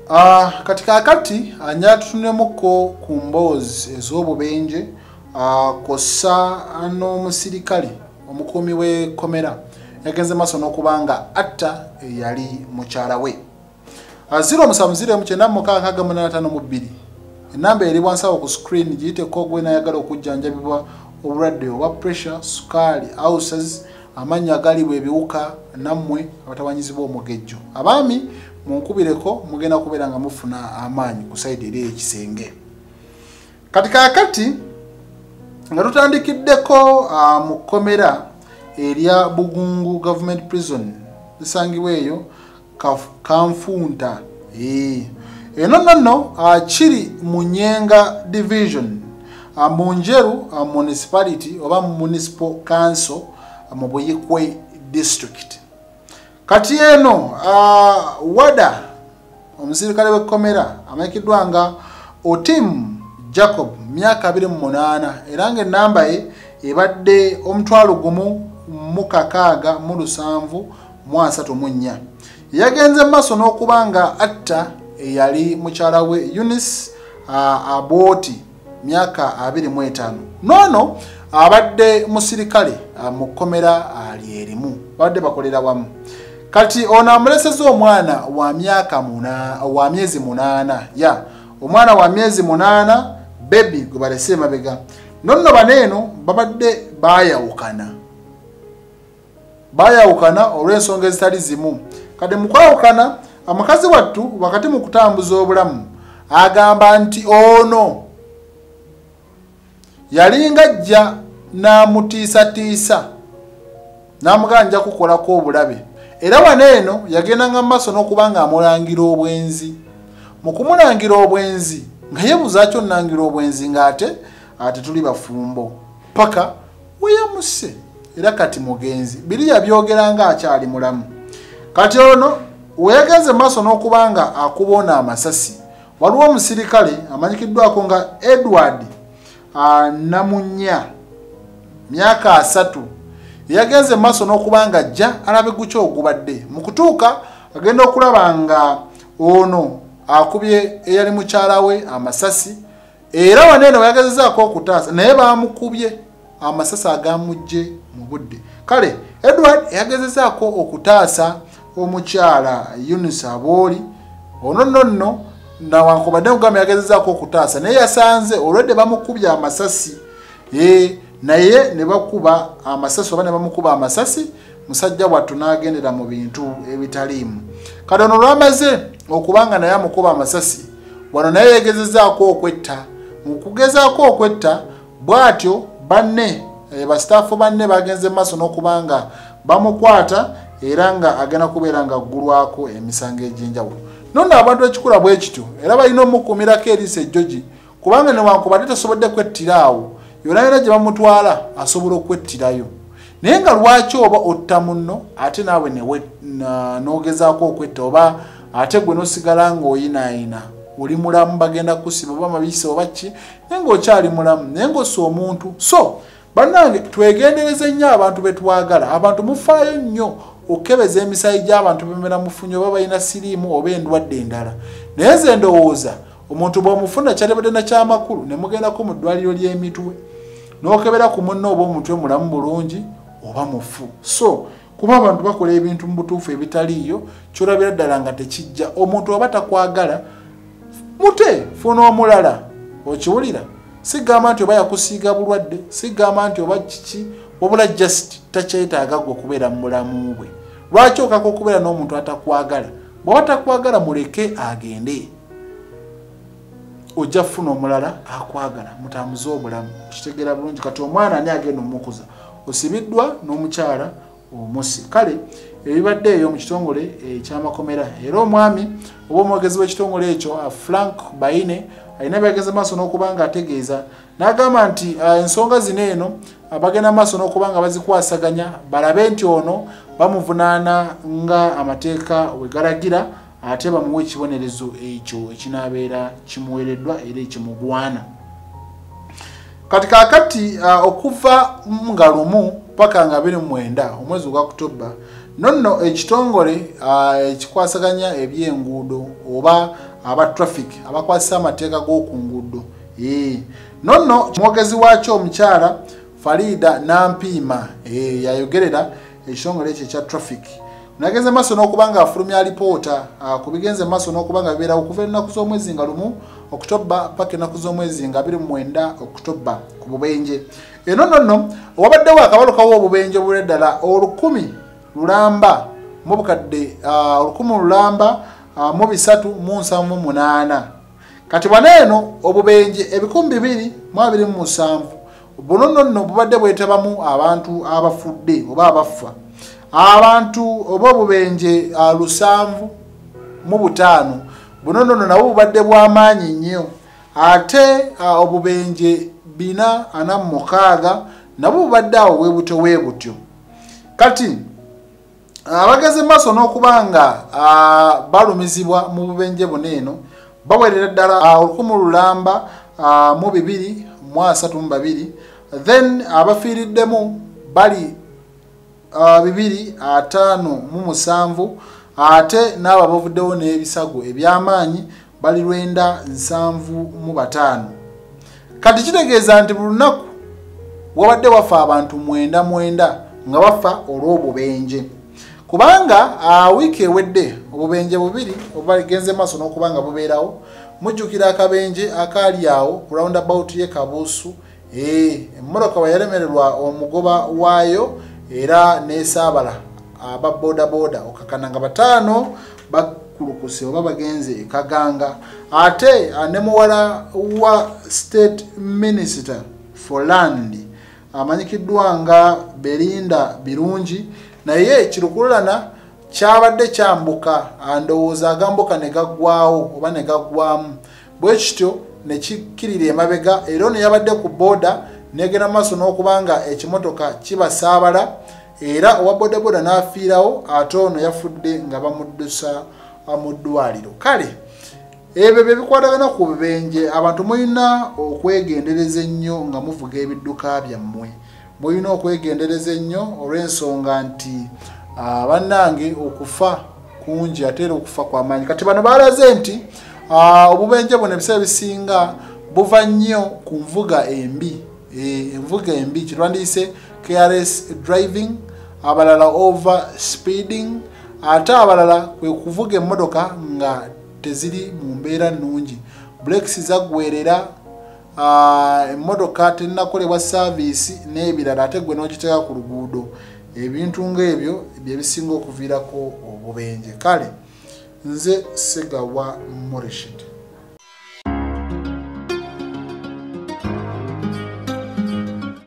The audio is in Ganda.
Katika akati anyatutunemuko ku mboozi ez'obubenje kossa n'omuserikale omukuumi w'ekkomera yagenze maaso n'okubanga atta eyali mukyala we. 0707952 enamba eri wansawo ku screen giyiteko gwe nayagala okujjanjabibwa obulwadde obwa pressure, sukaali, ulcers, amannya agaliibwa ebiwuka nammwe abatawanyizibwa omugejjo. Abaami munkubireko mugenda kubeera nga mufuna amaanyi ku sayidi eri ekisenge. Katika akati nga tutandikiddeko mu kkomera erya Bugungu Government Prison lisangibwa eyo Kanfunta. Eno nno kiri mu Nyenga Division mu Njeru Municipality oba Municipal Council mu Buyikwe District. Kati eno wada omuserikale w'ekkomera amanyikiddwa nga Otim Jacob myaka 28 era nga ennamba ye ebadde 1,674 yagenze maaso n'okubanga atta eyali mukyala we Eunice Aboti myaka 25 nono abadde musirikale mu kkomera ali erimu badde bakolera wamu. Kati ono amuleseza omwana wa myezi 8 ya omwana wa myezi 8 baby gwe balese mabega nonno baneeno babadde bayawukana olw'ensonga ezitali zimu. Kati mu kwawukana amakazi wattu wakati mu kutambuza obulamu agamba nti ono yalinga ajja n'amutiisatiisa n'amuganja kukolako obulabe era waneeno yagendanga mu maaso n'okubanga amulangira obwenzi. Mu kumulangira obwenzi nga yebuuza kyo nnangira obwenzi ng'ate tuli bafumbo paka weyamuse era kati mugenzi biri yabyogeranga akyali mulamu. Kati ono weyagenze maaso n'okubanga akubona amasasi waliwo omusirikale amanyikiddwako nga Edward Namunya myaka 3 yagenze maaso n'okubanga ajja alabe guki ogubadde. Mu kutuuka agenda okulaba nga ono akubye eyali mukyala we amasasi era waneeno yagezezaako okutaasa naye baamukubye amasasi agamujje mu budde. Kale Edward yagezezaako okutaasa omukyala Eunice Aboli ono nno nawankubadde kugamba yagezezaako okutaasa naye yasanze olwedde bamukubye amasasi naye ne bakuba amasasi oba ne bamukuba amasasi musajja wattu n'agendera mu bintu ebitaliimu. Kati ono lwamaze okubanga naye amukuba amasasi wano naye yegezezaako okwetta. Mu kugezaako okwetta bw'atyo banne bastaafu banne bagenze maaso n'okubanga bamukwata era nga agenda kubeera nga aggulwako emisango egy'enjawulo. Nonno abantu ekikula bwe kityo era balina omukuumirako eriiso ejjogi kubanga newankubadde tasobodde kwettira awo yonna yonna gye bamutwala asobola okwettirayo. Naye nga lwaki oba otta munno ate naawe n'ogezaako okwetta oba ate gwe n'osigala ng'oyinaayina oli mulamu bagenda kusiba oba mabisi oba ki naye ng'okyali mulamu naye ng'ossa omuntu. So bannange twegendereze nnyo abantu be twagala. Abantu mufaayo nnyo okebeza emisayi gy'abantu bemera mufunye oba balina siriimu oba endwadde endala. Naye nze ndowooza omuntu bw'omufuna kyalibadde na kyamakulu ne mugendako mu ddwaliro ly'emitwe n'okebera ku munno oba omutwe mulamu bulungi oba mufu. So kuba abantu bakola ebintu mu butuufu ebitaliiyo kyolabira ddala nga tekijja. Omuntu oba takwagala mute funa omulala okiwulira. Sigamba nti oba yakusiiga bulwadde, sigamba nti oba kiki, wabula just takyetaaga gwe okubeera mu mulamu bwe. Lwaki okaka okubeera n'omuntu atakwagala? Bw'aba takwagala muleke agende. Ojja funa omulala akwagala mutambuze obulamu. Kitegeera bulungi. Kati omwana ani agenda omukuza? Osibiddwa n'omukyala omusi. Kale ebibadde eyo mu kitongole eky'amakomera era omwami oba omwogezi w'ekitongole ekyo Frank Baine alina byageze maaso n'okubanga ategeeza n'agamba nti ensonga zino eno bagenda maaso n'okubanga bazikwasaganya balabe nti ono bamuvunaana nga amateeka we galagira ate bamuwe ekibonerezo ekyo ekinaabeera kimuweereddwa era ekimugwana. Kati kaakati okuva nga 1 paka nga 29 omwezi gwa Oktoba nonno ekitongole ekikwasaganya ebyenguudo oba aba traffic abakwasa amateeka g'okunguudo. Nonno mwogezi wakyo omukyala Farida Nampiima yayogerera ekitongole ekyo ekya traffic. Nagenze maaso n'okubanga afulumya alipoota ku bigenze maaso n'okubanga bibeerawo okuva ennaku z'omwezi nga 1 Oktoba paka ennaku z'omwezi nga 29 Oktoba ku bubenje. Nonno wabaddewo akabalokawo obubenje obulweddala 1000 lulamba mu bukadde 1000 lulamba mu 378. Kati baneeno obubenje ebikumbi 227 buno nonno bubadde bwetabamu abantu abafudde oba abafa. Abantu oba obubenje 705 buno nonno nabo bubadde bw'amaanyi nnyo. Ate obubenje 446 nabo bubadde awo weebutyo. Kati abageze maaso n'okubanga balumizibwa mu bubenje buneeno bawerera ddala 1000 lulamba mu 232. Then abafiiriddemu bali 257 ate n'abo bavuddewo n'ebisago eby'amaanyi bali 975. Kati kitegeeza nti buli lunaku wabadde wafa abantu 9 nga bafa olw'obubenje. Kubanga wiiki ewedde obubenje 2 obagenze maaso n'okubanga bubeerawo. Mujjukira akabenje akaali awo ku roundabout ye Kabuusu. Emmoloka bwe yalemererwa omugoba waayo era n'esaabala aba bodaboda okakana nga 5 bakulukuse oba bagenze Kaganga. Ate ne muwala wa State Minister for Land amanyikiddwa nga Belinda Birungi naye kirukululana kyabadde kyambuka ndowooza agambuka ne gaggwaawo oba ne gaggwamu. Bwe kityo ne kikkirira emabega era ono yabadde ku boda negenda maaso n'okubanga ekimotoka kibasaabala era owa bodaboda n'afiirawo ate ono yafudde nga bamuddusa mu ddwaliro. Kale ebyo bye bikwatagana ku bubenje. Abantu mulina okwegendereza ennyo nga muvuga ebidduka byammwe. Mulina okwegendereza ennyo olw'ensonga nti bannange okufa kungi ate era okufa kw'amaanyi. Kati bano baalaze nti obubenje buno ebiseera bisinga buva nnyo ku nvuga embi. Envuga embi kitwandiyise careless driving, abalala over speeding, ate abalala kwe kuvuga emmotoka nga teziri mu mbeera nnungi. Brakes zaggwerera, emmotoka tennakolebwa service n'ebirala ate gwe n'ogiteeka ku luguudo. Ebintu ng'ebyo bye bisinga okuviirako obubenje. Kale nze Segawa Morishid.